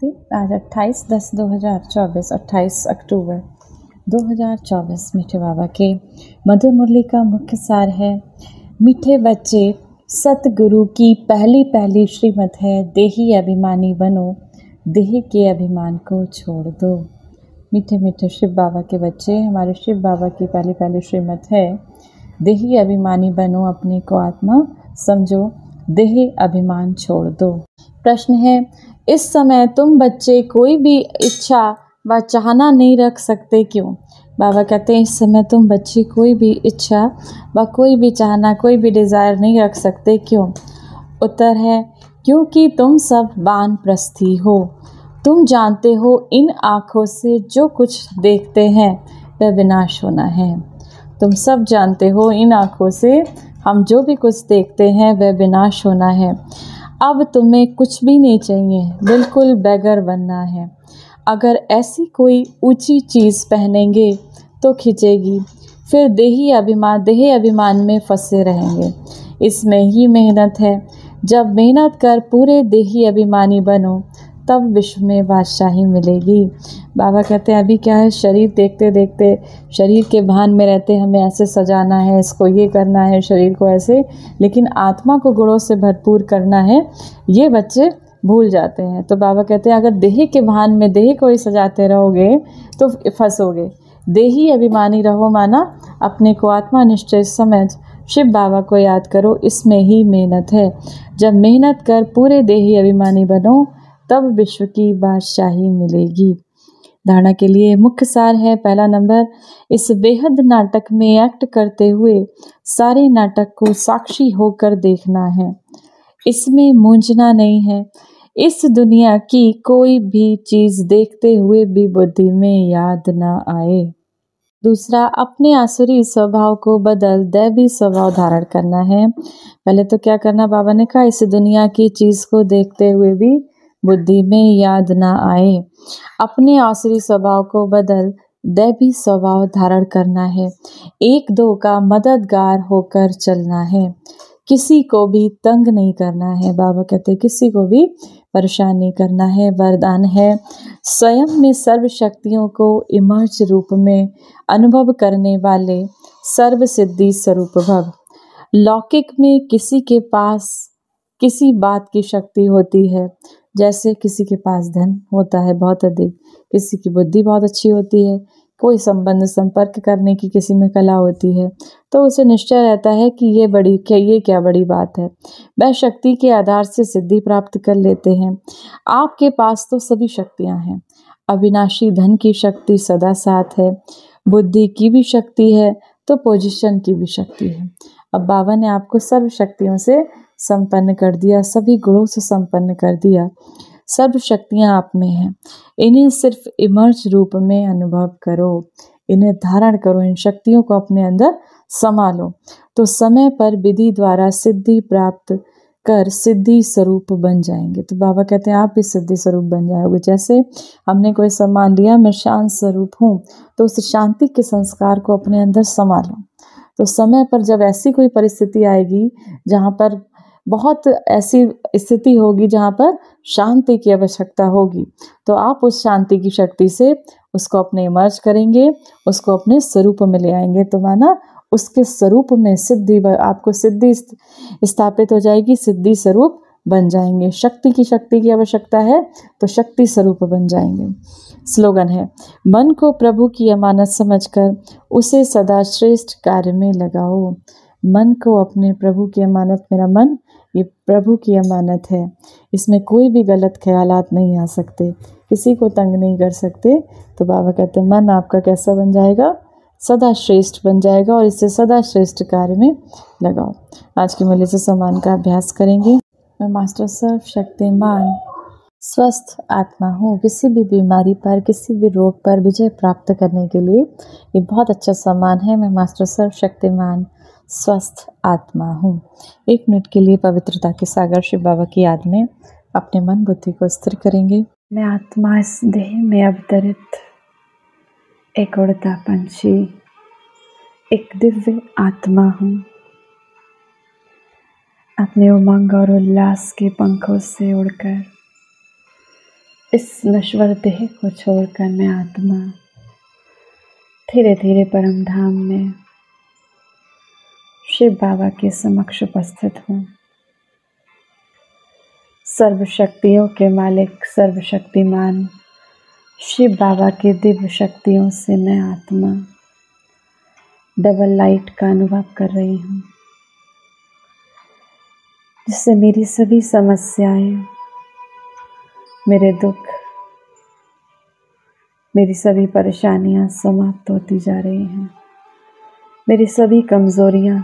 शक्ति। आज 28/10/2024 28 अक्टूबर 2024। मीठे बाबा के मधुर मुरली का मुख्य सार है, मीठे बच्चे, सतगुरु की पहली पहली श्रीमत है, देही अभिमानी बनो, देह के अभिमान को छोड़ दो। मीठे मीठे शिव बाबा के बच्चे, हमारे शिव बाबा की पहली पहली श्रीमत है, देही अभिमानी बनो, अपने को आत्मा समझो, देह अभिमान छोड़ दो। प्रश्न है, इस समय तुम बच्चे कोई भी इच्छा व चाहना नहीं रख सकते, क्यों? बाबा कहते हैं, इस समय तुम बच्चे कोई भी इच्छा व कोई भी चाहना, कोई भी डिज़ायर नहीं रख सकते, क्यों? उत्तर है, क्योंकि तुम सब वानप्रस्थी हो। तुम जानते हो इन आँखों से जो कुछ देखते हैं वह विनाश होना है। तुम सब जानते हो इन आँखों से हम जो भी कुछ देखते हैं वह विनाश होना है। अब तुम्हें कुछ भी नहीं चाहिए, बिल्कुल बेगर बनना है। अगर ऐसी कोई ऊंची चीज़ पहनेंगे तो खिंचेगी, फिर देह अभिमान में फंसे रहेंगे। इसमें ही मेहनत है। जब मेहनत कर पूरे देही अभिमानी बनो, तब विश्व में बादशाही मिलेगी। बाबा कहते हैं, अभी क्या है, शरीर देखते देखते शरीर के भान में रहते, हमें ऐसे सजाना है, इसको ये करना है, शरीर को ऐसे, लेकिन आत्मा को गुणों से भरपूर करना है, ये बच्चे भूल जाते हैं। तो बाबा कहते हैं, अगर देह के भान में देह को ही सजाते रहोगे तो फंसोगे। देही अभिमानी रहो, माना अपने को आत्मा निश्चय समझ शिव बाबा को याद करो, इसमें ही मेहनत है। जब मेहनत कर पूरे देही अभिमानी बनो, तब विश्व की बादशाही मिलेगी। धारणा के लिए मुख्य सार है, पहला नंबर, इस बेहद नाटक में एक्ट करते हुए सारे नाटक को साक्षी होकर देखना है। इसमें मूंझना नहीं है। इस दुनिया की कोई भी चीज़ देखते हुए भी बुद्धि में याद ना आए। दूसरा, अपने आसुरी स्वभाव को बदल दैवी स्वभाव धारण करना है। पहले तो क्या करना, बाबा ने कहा, इस दुनिया की चीज़ को देखते हुए भी बुद्धि में याद ना आए। अपने आसुरी स्वभाव को बदल दैवी स्वभाव धारण करना है। एक दो का मददगार होकर चलना है। किसी को भी तंग नहीं करना है। बाबा कहते हैं, किसी को भी परेशान नहीं करना है। वरदान है, स्वयं में सर्व शक्तियों को इमर्ज रूप में अनुभव करने वाले सर्व सिद्धि स्वरूप भव। लौकिक में किसी के पास किसी बात की शक्ति होती है, जैसे किसी के पास धन होता है बहुत अधिक, किसी की बुद्धि बहुत अच्छी होती है, कोई संबंध संपर्क करने की किसी में कला होती है, तो उसे निश्चय रहता है कि ये क्या बड़ी बात है। वह शक्ति के आधार से सिद्धि प्राप्त कर लेते हैं। आपके पास तो सभी शक्तियां हैं। अविनाशी धन की शक्ति सदा साथ है, बुद्धि की भी शक्ति है, तो पोजीशन की भी शक्ति है। अब बाबा ने आपको सर्व शक्तियों से संपन्न कर दिया, सभी गुणों से संपन्न कर दिया। सर्व शक्तियाँ आप में हैं। इन्हें सिर्फ इमर्ज रूप में अनुभव करो, इन्हें धारण करो, इन शक्तियों को अपने अंदर संभालो, तो समय पर विधि द्वारा सिद्धि प्राप्त कर सिद्धि स्वरूप बन जाएंगे। तो बाबा कहते हैं, आप भी सिद्धि स्वरूप बन जाओगे। जैसे हमने कोई सम्मान लिया, मैं शांत स्वरूप हूँ, तो उस शांति के संस्कार को अपने अंदर संभालो। तो समय पर जब ऐसी कोई परिस्थिति आएगी जहाँ पर बहुत ऐसी स्थिति होगी जहाँ पर शांति की आवश्यकता होगी, तो आप उस शांति की शक्ति से उसको अपने इमर्ज करेंगे, उसको अपने स्वरूप में ले आएंगे, तो माना उसके स्वरूप में सिद्धि, आपको सिद्धि स्थापित हो जाएगी, सिद्धि स्वरूप बन जाएंगे। शक्ति की आवश्यकता है तो शक्ति स्वरूप बन जाएंगे। स्लोगन है, मन को प्रभु की अमानत समझकर उसे सदा श्रेष्ठ कार्य में लगाओ। मन को अपने प्रभु की अमानत, मेरा मन ये प्रभु की अमानत है, इसमें कोई भी गलत ख्यालात नहीं आ सकते, किसी को तंग नहीं कर सकते। तो बाबा कहते हैं, मन आपका कैसा बन जाएगा, सदा श्रेष्ठ बन जाएगा, और इससे सदा श्रेष्ठ कार्य में लगाओ। आज की मुरली से सम्मान का अभ्यास करेंगे। मैं मास्टर सर्व शक्तिमान स्वस्थ आत्मा हूँ। किसी भी बीमारी पर, किसी भी रोग पर विजय प्राप्त करने के लिए ये बहुत अच्छा सम्मान है। मैं मास्टर सर्व शक्तिमान स्वस्थ आत्मा हूँ। 1 मिनट के लिए पवित्रता के सागर शिव बाबा की याद में अपने मन बुद्धि को स्थिर करेंगे। मैं आत्मा इस देह में अवतरित एक उड़ता पंछी, एक दिव्य आत्मा हूँ। अपने उमंग और उल्लास के पंखों से उड़कर इस नश्वर देह को छोड़कर मैं आत्मा धीरे धीरे परम धाम में शिव बाबा के समक्ष उपस्थित हूँ। सर्वशक्तियों के मालिक सर्वशक्तिमान शिव बाबा के दिव्य शक्तियों से मैं आत्मा डबल लाइट का अनुभव कर रही हूँ, जिससे मेरी सभी समस्याएं, मेरे दुख, मेरी सभी परेशानियां समाप्त होती जा रही हैं। मेरी सभी कमजोरियां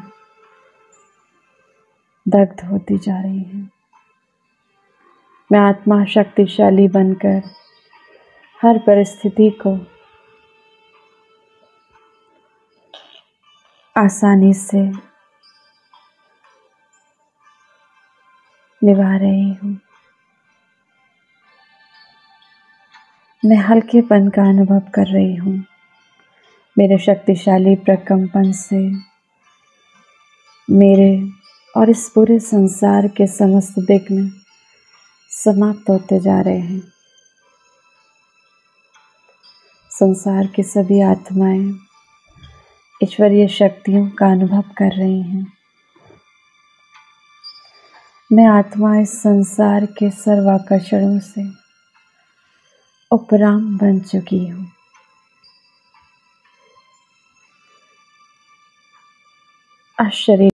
दग्ध होती जा रही हैं। मैं आत्मा शक्तिशाली बनकर हर परिस्थिति को आसानी से निभा रही हूँ। मैं हल्केपन का अनुभव कर रही हूँ। मेरे शक्तिशाली प्रकंपन से मेरे और इस पूरे संसार के समस्त विघ्न समाप्त होते जा रहे हैं। संसार की सभी आत्माएं ईश्वरीय शक्तियों का अनुभव कर रही हैं। मैं आत्मा इस संसार के सर्वाकर्षणों से उपराम बन चुकी हूँ। आश्चर्य